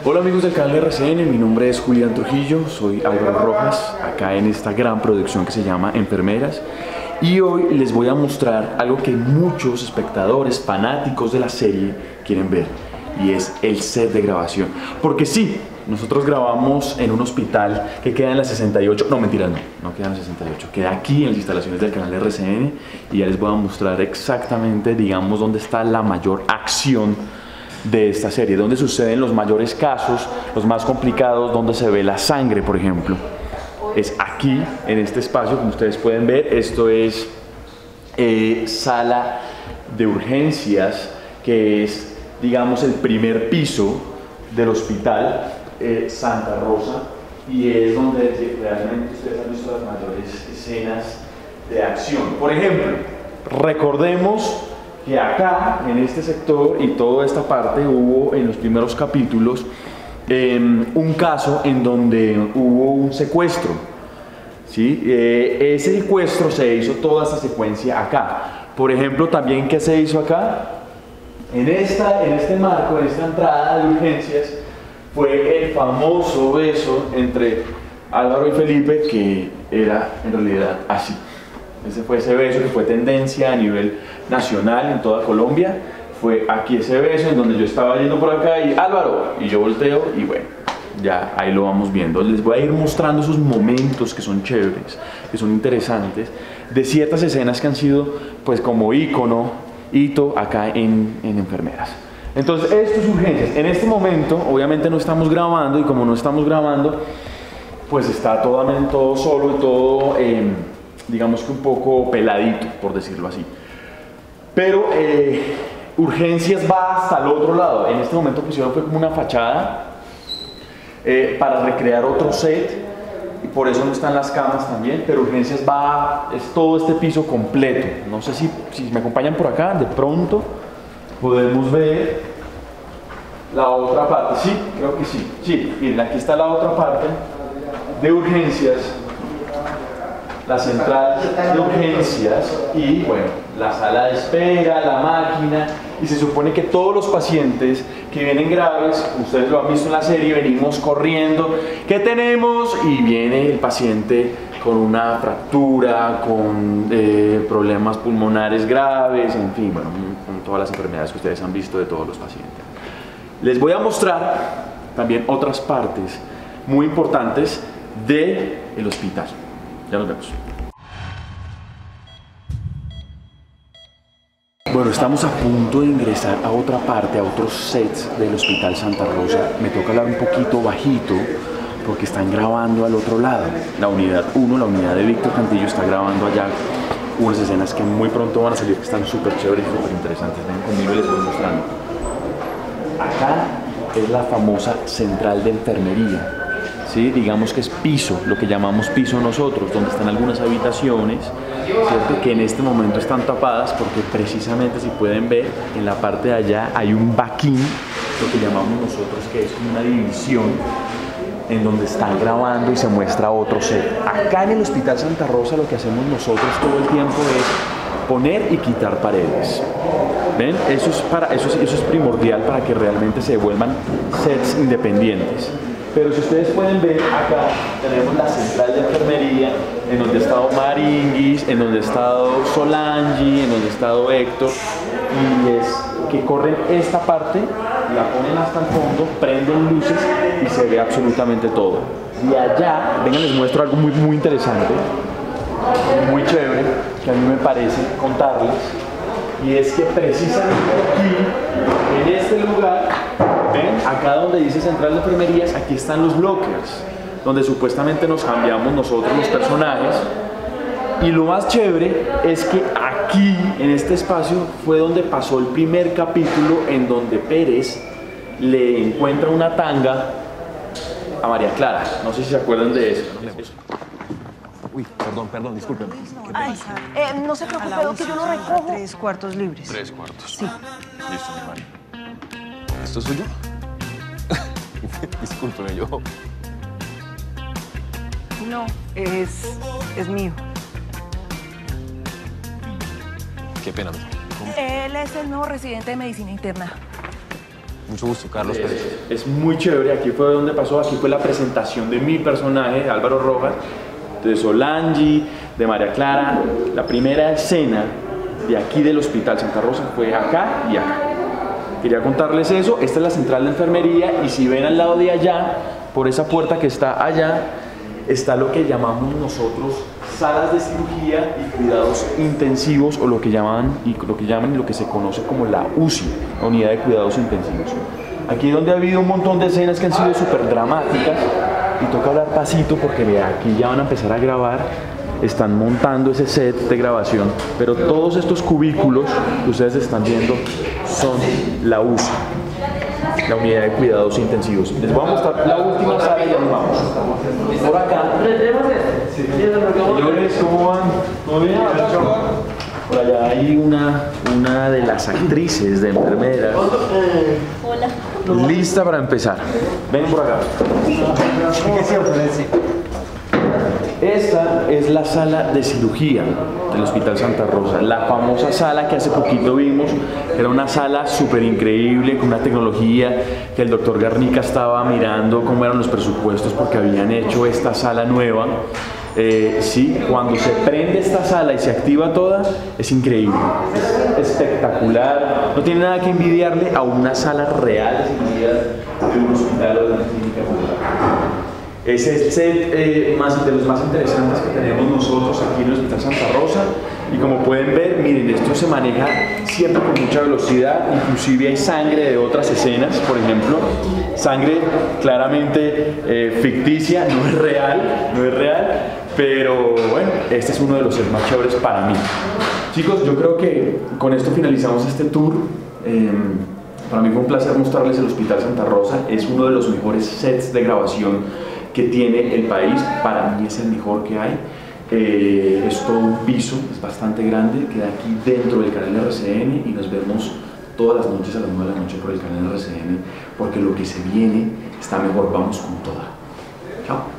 Hola amigos del canal de RCN, mi nombre es Julián Trujillo, soy Álvaro Rojas, acá en esta gran producción que se llama Enfermeras. Y hoy les voy a mostrar algo que muchos espectadores, fanáticos de la serie quieren ver, y es el set de grabación. Porque sí, nosotros grabamos en un hospital que queda en la 68, no mentira, no queda en la 68, queda aquí en las instalaciones del canal de RCN, y ya les voy a mostrar exactamente, digamos, dónde está la mayor acción de esta serie, donde suceden los mayores casos, los más complicados, donde se ve la sangre, por ejemplo. Es aquí, en este espacio, como ustedes pueden ver. Esto es sala de urgencias, que es, digamos, el primer piso del hospital Santa Rosa, y es donde realmente ustedes han visto las mayores escenas de acción. Por ejemplo, recordemos que acá, en este sector y toda esta parte, hubo en los primeros capítulos un caso en donde hubo un secuestro, ¿sí? Ese secuestro se hizo toda esta secuencia acá. Por ejemplo, también, ¿qué se hizo acá? En este marco, en esta entrada de urgencias, fue el famoso beso entre Álvaro y Felipe, que era en realidad así. Ese fue ese beso que fue tendencia a nivel nacional en toda Colombia. Fue aquí ese beso en donde yo estaba yendo por acá y Álvaro, y yo volteo y bueno, ya ahí lo vamos viendo. Les voy a ir mostrando esos momentos que son chéveres, que son interesantes, de ciertas escenas que han sido pues como hito acá en Enfermeras. Entonces, esto es urgencias. En este momento obviamente no estamos grabando, y como no estamos grabando, pues está todo solo y todo digamos que un poco peladito, por decirlo así. Pero urgencias va hasta el otro lado. En este momento pusieron fue como una fachada para recrear otro set, y por eso no están las camas también. Pero urgencias es todo este piso completo. No sé si me acompañan por acá, de pronto podemos ver la otra parte. Sí, creo que sí. Sí, miren, aquí está la otra parte de urgencias, la central de urgencias, y bueno, la sala de espera, la máquina. Y se supone que todos los pacientes que vienen graves, ustedes lo han visto en la serie, venimos corriendo, ¿qué tenemos? Y viene el paciente con una fractura, con problemas pulmonares graves, en fin, bueno, con todas las enfermedades que ustedes han visto de todos los pacientes. Les voy a mostrar también otras partes muy importantes del hospital. Ya nos vemos. Bueno, estamos a punto de ingresar a otra parte, a otros sets del Hospital Santa Rosa. Me toca hablar un poquito bajito porque están grabando al otro lado. La unidad 1, la unidad de Víctor Cantillo, está grabando allá unas escenas que muy pronto van a salir, que están súper chéveres y súper interesantes. Ven conmigo y les voy mostrando. Acá es la famosa central de enfermería. ¿Sí? Digamos que es piso, lo que llamamos piso nosotros, donde están algunas habitaciones, ¿cierto?, que en este momento están tapadas porque precisamente, si pueden ver, en la parte de allá hay un vaquín, lo que llamamos nosotros, que es como una división en donde están grabando y se muestra otro set. Acá en el Hospital Santa Rosa lo que hacemos nosotros todo el tiempo es poner y quitar paredes. ¿Ven? Eso es primordial para que realmente se vuelvan sets independientes. Pero si ustedes pueden ver, acá tenemos la central de enfermería, en donde ha estado Maringuis, en donde ha estado Solange, en donde ha estado Héctor, y es que corren esta parte, la ponen hasta el fondo, prenden luces y se ve absolutamente todo. Y allá, vengan, les muestro algo muy interesante, muy chévere, que a mí me parece contarles, y es que precisamente aquí, en este lugar, ven, acá donde dice central de enfermerías, aquí están los lockers, donde supuestamente nos cambiamos nosotros los personajes. Y lo más chévere es que aquí, en este espacio, fue donde pasó el primer capítulo, en donde Pérez le encuentra una tanga a María Clara. No sé si se acuerdan de eso. Uy, perdón, discúlpeme. Ay, no se preocupe, que yo lo recojo. 3 cuartos libres. 3 cuartos. Sí. Listo, mi Mari. ¿Esto es suyo? Discúlpeme, yo... No, es mío. Qué pena. Él es el nuevo residente de medicina interna. Mucho gusto, Carlos Pérez. Es muy chévere, aquí fue donde pasó, aquí fue la presentación de mi personaje, de Álvaro Rojas, de Solange, de María Clara. La primera escena de aquí del Hospital Santa Rosa fue acá y acá. Quería contarles eso. Esta es la central de enfermería y si ven al lado de allá, por esa puerta que está allá, está lo que llamamos nosotros salas de cirugía y cuidados intensivos, o lo que llaman y lo que se conoce como la UCI, la unidad de cuidados intensivos. Aquí es donde ha habido un montón de escenas que han sido súper dramáticas y toca hablar pasito porque vea, aquí ya van a empezar a grabar, están montando ese set de grabación, pero todos estos cubículos que ustedes están viendo son la UCI, la unidad de cuidados intensivos. Les voy a mostrar la última sala y ya nos vamos. Por acá. Señores, ¿cómo van? ¿Todo bien? Por allá hay una de las actrices de enfermeras. Hola. Lista para empezar. Ven por acá. Esta es la sala de cirugía del Hospital Santa Rosa, la famosa sala que hace poquito vimos. Era una sala súper increíble, con una tecnología que el doctor Garnica estaba mirando cómo eran los presupuestos porque habían hecho esta sala nueva. Sí, cuando se prende esta sala y se activa toda, es increíble, es espectacular, no tiene nada que envidiarle a una sala real de cirugía de un hospital o de una clínica popular. Es el set de los más interesantes que tenemos nosotros aquí en el Hospital Santa Rosa. Y como pueden ver, miren, esto se maneja siempre con mucha velocidad. Inclusive hay sangre de otras escenas, por ejemplo. Sangre claramente ficticia, no es real. Pero bueno, este es uno de los sets más chéveres para mí. Chicos, yo creo que con esto finalizamos este tour. Para mí fue un placer mostrarles el Hospital Santa Rosa. Es uno de los mejores sets de grabación que tiene el país. Para mí es el mejor que hay. Es todo un piso, es bastante grande, queda aquí dentro del canal de RCN y nos vemos todas las noches a las 9 de la noche por el canal de RCN porque lo que se viene está mejor, vamos con toda. Chao.